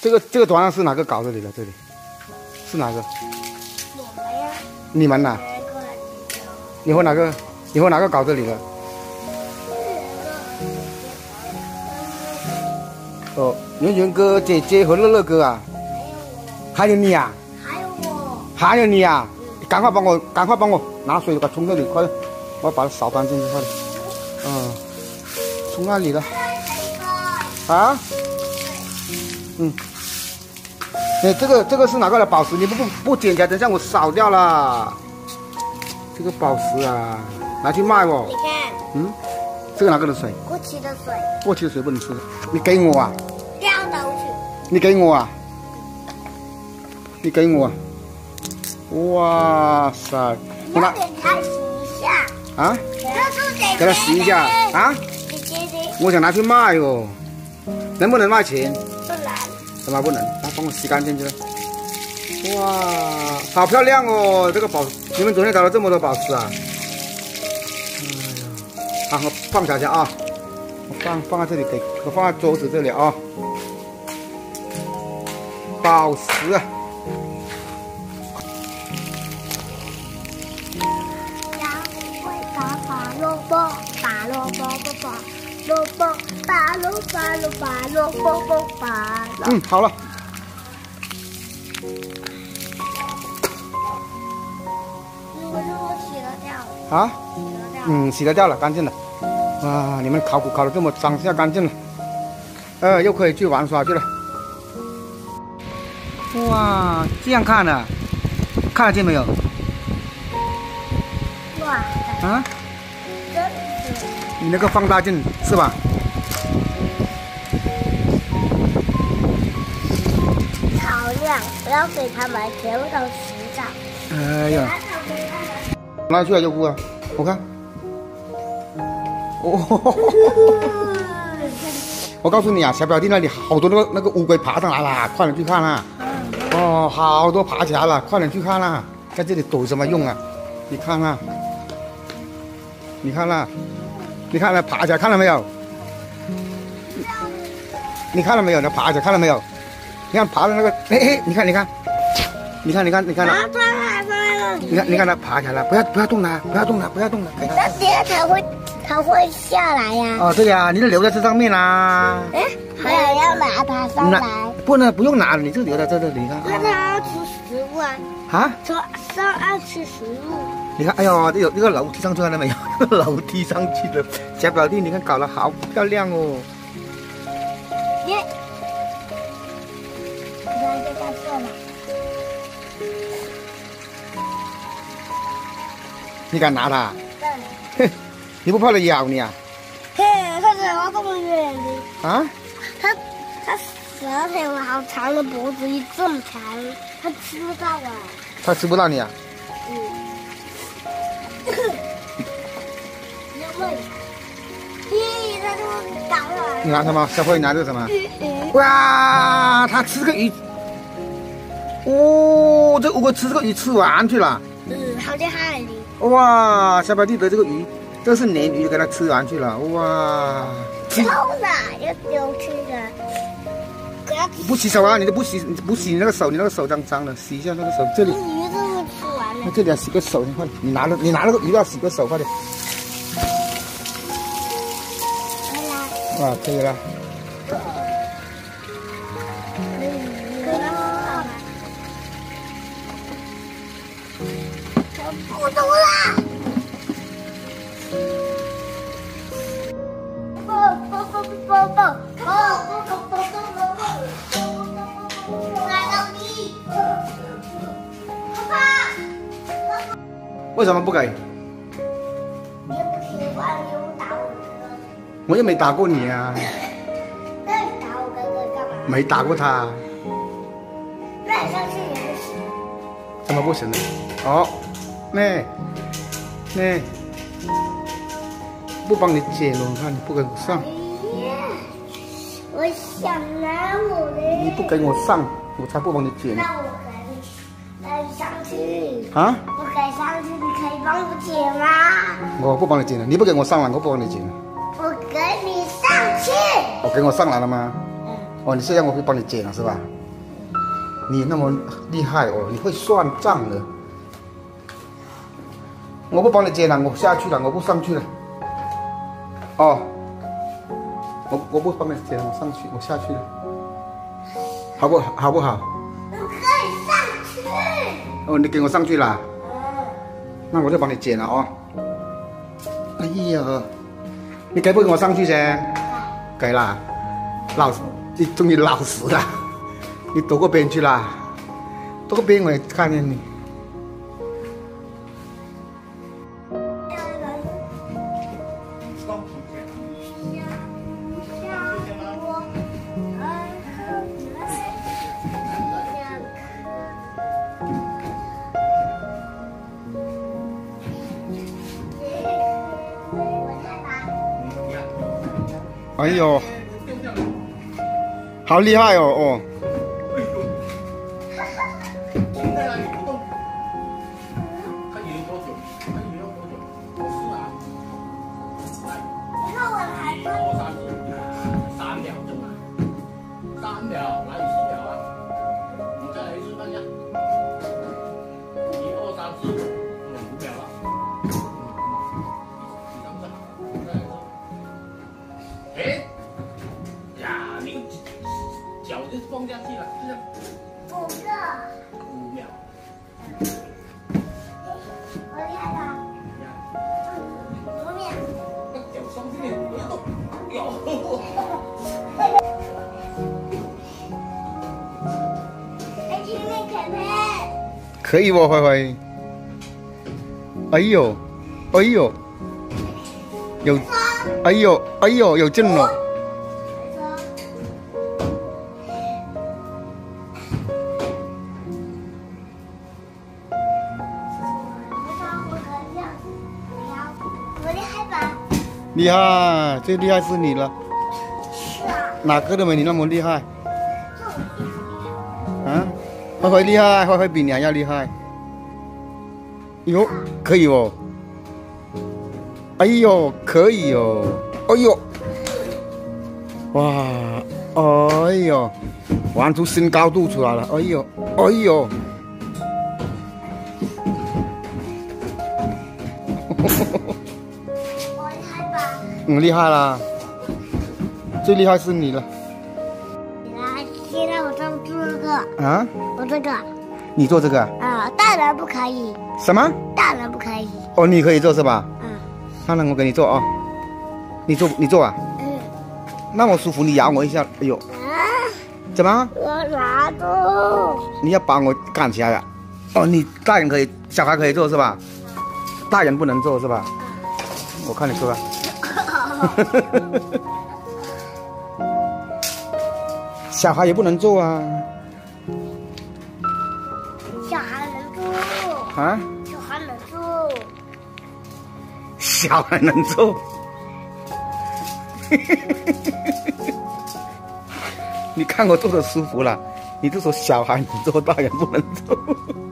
这个图案是哪个搞这里的？这里是哪个？ 我们呀。 你们呐？你和哪个搞这里的？哦，圆圆哥、姐姐和乐乐哥啊，还有你啊，还有你啊，赶快帮我拿水，把冲这里，快点，我把它扫干净，快点。冲那里了。啊？这个是哪个的宝石？你不捡起来，等下我扫掉了。这个宝石啊，拿去卖哦。 你看。 这个哪个的水？ 过期的水。 过期的水不能吃，你给我啊！ 掉头去。 你给我啊！你给我啊！哇塞！ 你要给它洗一下。 啊？ 给它洗一下啊？我想拿去卖哦，能不能卖钱？ 不能。 怎么不能？帮我洗干净去了。哇，好漂亮哦！这个宝石，你们昨天找了这么多宝石啊？好，我放下去啊，我放在这里，我放在桌子这里啊。宝石啊！好了。啊？洗得掉了，干净了。哇，你们考古考得这么脏，现在干净了。又可以去玩耍去了。哇，这样看呢，看得见没有？ 哇。 啊？你那个放大镜是吧？ 好亮，我要给他们全部都洗澡。 哎呀，哪里去啊，优姑啊？我看。我告诉你啊，小表弟那里好多那个乌龟爬上来了，快点去看啦！哦，好多爬起来了，快点去看啦！在这里躲有什么用啊？你看啦，你看啦，你看了爬起来看了没有？你看了没有？那爬起来看了没有？你看爬的那个，你看，你看你看它爬起来了，不要动它，不要动它，给它。 那这样它会下来呀。 哦，对呀，你就留在这上面啦。 还有要拿它上来。 不用拿了，你就留在这里，你看。 那它要吃食物啊。 啊？ 上岸吃食物。 你看，哎呦，有那个楼梯上去了没有？楼梯上去的，小表弟，你看搞得好漂亮哦。你敢拿它？对。你不怕它咬你啊？ 嘿，它嘴巴这么远的。 啊？ 它12条好长的脖子，这么长，它吃不到啊。 它吃不到你啊？ 它就搞了。 你拿什么？小慧，你拿这个什么？哇，它吃这个鱼。哦，这乌龟吃这个鱼吃完去了。 好厉害的。 哇，小表弟的这个鱼，这是鲶鱼，给它吃完去了。哇！ 臭的，要丢弃的。 不洗手啊！你不洗你那个手，你那个手脏脏的，洗一下那个手。这里。 鱼都会吃完了。 那这里要洗个手，快点！你拿那个鱼要洗个手，快点。可以了。 不走了。 为什么不给？ 你不听话，你又打我哥哥。 我又没打过你啊。 那你打我哥哥干嘛？ 没打过他。 那你上去也不行。 怎么不行呢？哦，那不帮你捡了，你看你不给我上。 我想拿我的。 你不给我上，我才不帮你捡。 那我可以带你上去。 啊？ 我可以上去，你可以帮我捡吗？ 我不帮你捡了，你不给我上来，我不帮你捡了。 我给你上去。 我给我上来了吗？ 哦，你这样我会帮你剪了是吧？你那么厉害哦，你会算账的。我不帮你剪了，我下去了，我不上去了。哦，我不帮你剪了，我上去，我下去了，好不好？ 我可以上去。 哦，你给我上去了，那我就帮你剪了哦。哎呀，你给不给我上去噻？给了，你终于老实了，你躲过边去了，躲过边我也看见你。哎呦，好厉害哦！哦， 停在那里不动，看你用多久，看你用多久。我试啊， 你看我还 1、2、3、4，3秒钟啊，3秒，哪有4秒啊？你再来一次看一下，1、2、3、4，5秒了。第3次好了，再来一次。哎，呀，你脚就放下去了，这样 5个， 5秒。 我厉害吧？5秒。 那脚上去不要动，有。 哎，前面可不可以不，慧慧？哎呦，哎呦，有，哎呦，哎呦，有劲了。 我厉害吧？ 厉害，最厉害是你了， 是啊， 哪个都没你那么厉害。 这我啊，慧慧厉害，慧慧比你还要厉害。哟，可以哦。哎呦，可以哦。哎呦，哇，哎呦，玩出新高度出来了。哎呦，哎呦。 我厉害吧？ 厉害啦，最厉害是你了。 来，现在我这个， 啊， 我这个， 你做这个啊，大人不可以， 什么？ 大人不可以， 哦，你可以做是吧？ 嗯那我给你做啊、你做啊？ 嗯那么舒服，你咬我一下。哎呦， 啊， 怎么？ 我拿住， 你要把我干起来呀、哦，你大人可以，小孩可以做是吧？大人不能做是吧？我看你做啊。小孩也不能做啊。 小孩能住， 啊？ 小孩能住， 小孩能做。你看我做的舒服了，你就说小孩能做，大人不能做。